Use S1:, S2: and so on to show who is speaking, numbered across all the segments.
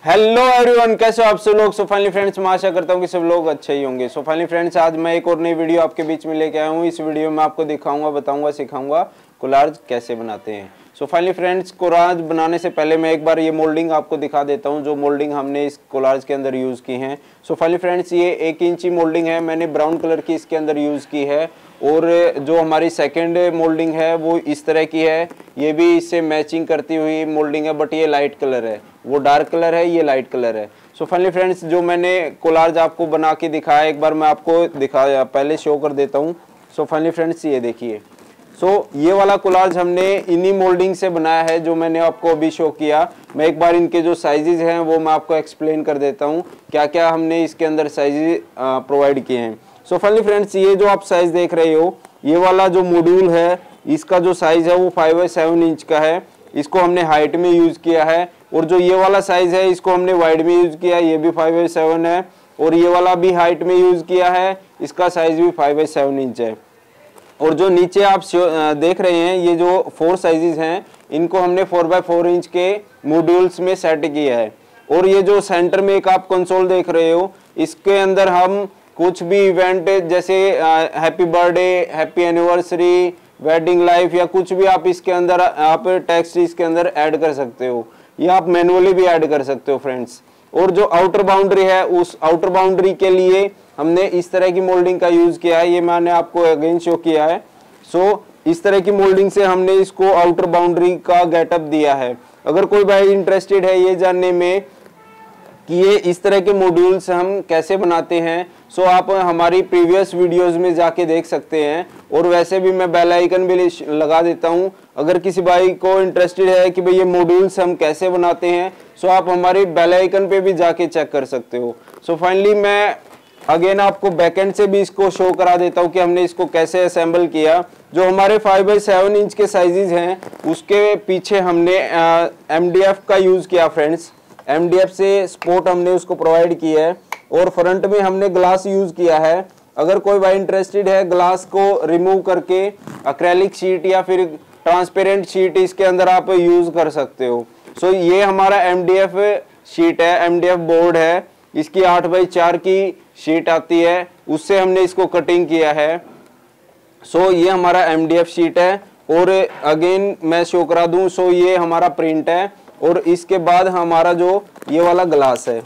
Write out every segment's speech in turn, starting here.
S1: Hello everyone, कैसे हो आप सब लोग। सो फाइनली फ्रेंड्स, मैं आशा करता हूँ कि सब लोग अच्छे ही होंगे। सो फाइनली फ्रेंड्स, आज मैं एक और नई वीडियो आपके बीच में लेके आया हूँ। इस वीडियो में आपको दिखाऊंगा, बताऊंगा, सिखाऊंगा कोलाज कैसे बनाते हैं। सो फाइनली फ्रेंड्स, कोलाज बनाने से पहले मैं एक बार ये मोल्डिंग आपको दिखा देता हूँ, जो मोल्डिंग हमने इस कोलाज के अंदर यूज़ की है। सो फाइनली फ्रेंड्स, ये 1 इंची मोल्डिंग है, मैंने ब्राउन कलर की इसके अंदर यूज़ की है। और जो हमारी सेकेंड मोल्डिंग है वो इस तरह की है, ये भी इससे मैचिंग करती हुई मोल्डिंग है, बट ये लाइट कलर है, वो डार्क कलर है, ये लाइट कलर है। सो फाइनली फ्रेंड्स, जो मैंने कोलाज आपको बना के दिखाया, एक बार मैं आपको दिखाया पहले शो कर देता हूँ। सो फाइनली फ्रेंड्स, ये देखिए। सो ये वाला कोलाज हमने इन्हीं मोल्डिंग से बनाया है, जो मैंने आपको अभी शो किया। मैं एक बार इनके जो साइजेज हैं वो मैं आपको एक्सप्लेन कर देता हूँ, क्या क्या हमने इसके अंदर साइजेज प्रोवाइड किए हैं। सो फाइनली फ्रेंड्स, ये जो आप साइज देख रहे हो, ये वाला जो मॉड्यूल है, इसका जो साइज है वो 5/7 इंच का है। इसको हमने हाइट में यूज किया है। और जो ये वाला साइज है, इसको हमने वाइड में यूज किया है, ये भी 5/7 है। और ये वाला भी हाइट में यूज किया है, इसका साइज भी 5/7 इंच है। और जो नीचे आप देख रहे हैं, ये जो 4 साइजेस हैं, इनको हमने 4/4 इंच के मॉड्यूल्स में सेट किया है। और ये जो सेंटर में एक आप कंसोल देख रहे हो, इसके अंदर हम कुछ भी इवेंट जैसे happy birthday, happy anniversary, wedding life या कुछ भी आप इसके अंदर आप टेक्स्ट इसके अंदर ऐड कर सकते हो, या आप मैनुअली भी ऐड कर सकते हो फ्रेंड्स। और जो आउटर बाउंड्री है, उस आउटर बाउंड्री के लिए हमने इस तरह की मोल्डिंग का यूज किया है, ये मैंने आपको अगेन शो किया है। सो इस तरह की मोल्डिंग से हमने इसको आउटर बाउंड्री का गेटअप दिया है। अगर कोई भाई इंटरेस्टेड है ये जानने में कि ये इस तरह के मॉड्यूल्स हम कैसे बनाते हैं, सो आप हमारी प्रीवियस वीडियोस में जाके देख सकते हैं। और वैसे भी मैं बेल आइकन भी लगा देता हूँ, अगर किसी भाई को इंटरेस्टेड है कि भाई ये मॉड्यूल्स हम कैसे बनाते हैं, सो आप हमारी बेल आइकन पे भी जाके चेक कर सकते हो। सो फाइनली मैं अगेन आपको बैकएंड से भी इसको शो करा देता हूँ कि हमने इसको कैसे असेंबल किया। जो हमारे 5/7 इंच के साइजेस हैं, उसके पीछे हमने MDF का यूज किया फ्रेंड्स। MDF से सपोर्ट हमने उसको प्रोवाइड किया है। और फ्रंट में हमने ग्लास यूज किया है। अगर कोई भाई इंटरेस्टेड है ग्लास को रिमूव करके एक्रेलिक शीट या फिर ट्रांसपेरेंट शीट इसके अंदर आप यूज कर सकते हो। सो ये हमारा MDF शीट है, MDF बोर्ड है, इसकी 8/4 की शीट आती है, उससे हमने इसको कटिंग किया है। सो ये हमारा MDF शीट है। और अगेन मैं शो करा दूं, सो ये हमारा प्रिंट है। और इसके बाद हमारा जो ये वाला ग्लास है,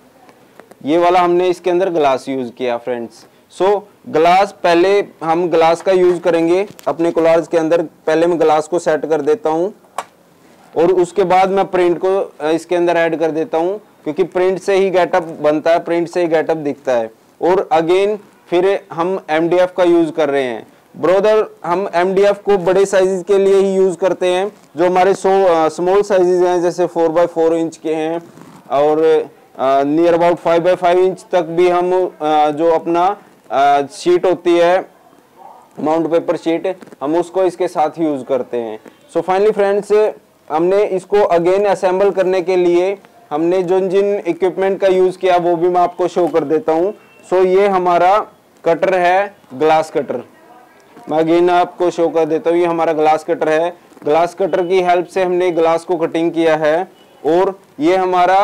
S1: ये वाला हमने इसके अंदर ग्लास यूज किया फ्रेंड्स। सो ग्लास, पहले हम ग्लास का यूज करेंगे अपने कोलाज के अंदर। पहले मैं ग्लास को सेट कर देता हूं और उसके बाद मैं प्रिंट को इसके अंदर ऐड कर देता हूं, क्योंकि प्रिंट से ही गेटअप बनता है, प्रिंट से ही गेटअप दिखता है। और अगेन फिर हम MDF का यूज कर रहे हैं ब्रोदर। हम MDF को बड़े साइजेस के लिए ही यूज करते हैं। जो हमारे स्मॉल साइजेस हैं, जैसे 4/4 इंच के हैं और नियर अबाउट 5/5 इंच तक भी हम जो अपना शीट होती है, माउंट पेपर शीट, हम उसको इसके साथ यूज करते हैं। सो फाइनली फ्रेंड्स, हमने इसको अगेन असेंबल करने के लिए हमने जिन इक्विपमेंट का यूज किया वो भी मैं आपको शो कर देता हूँ। सो ये हमारा कटर है, ग्लास कटर। मैं अगेन आपको शो कर देता हूँ, ये हमारा ग्लास कटर है। ग्लास कटर की हेल्प से हमने ग्लास को कटिंग किया है। और ये हमारा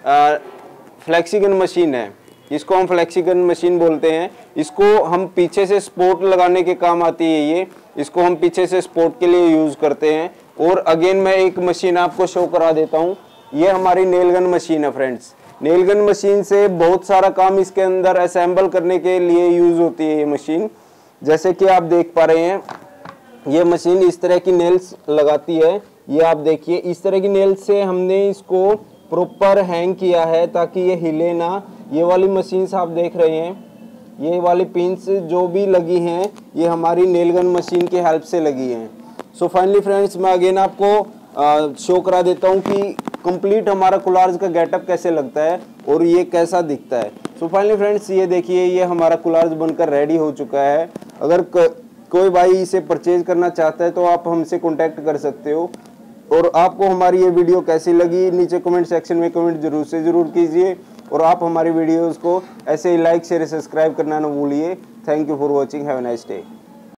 S1: फ्लेक्सीगन मशीन है, इसको हम फ्लेक्सीगन मशीन बोलते हैं। इसको हम पीछे से सपोर्ट लगाने के काम आती है ये, इसको हम पीछे से सपोर्ट के लिए यूज करते हैं। और अगेन मैं एक मशीन आपको शो करा देता हूँ, ये हमारी नेल गन मशीन है फ्रेंड्स। नेल गन मशीन से बहुत सारा काम इसके अंदर असेंबल करने के लिए यूज होती है ये मशीन। जैसे कि आप देख पा रहे हैं, ये मशीन इस तरह की नेल्स लगाती है। ये आप देखिए, इस तरह की नेल्स से हमने इसको प्रॉपर हैंग किया है ताकि ये हिले ना। ये वाली मशीन्स आप देख रहे हैं, ये वाली पिंस जो भी लगी हैं, ये हमारी नेल गन मशीन की हेल्प से लगी हैं। सो फाइनली फ्रेंड्स, मैं अगेन आपको शो करा देता हूँ कि कंप्लीट हमारा कोलाज का गेटअप कैसे लगता है और ये कैसा दिखता है। सो फाइनली फ्रेंड्स, ये देखिए, ये हमारा कोलाज बनकर रेडी हो चुका है। अगर कोई भाई इसे परचेज करना चाहता है तो आप हमसे कांटेक्ट कर सकते हो। और आपको हमारी ये वीडियो कैसी लगी, नीचे कमेंट सेक्शन में कमेंट जरूर कीजिए। और आप हमारी वीडियोस को ऐसे ही लाइक, शेयर, सब्सक्राइब करना ना भूलिए। Thank you for watching, have a nice day.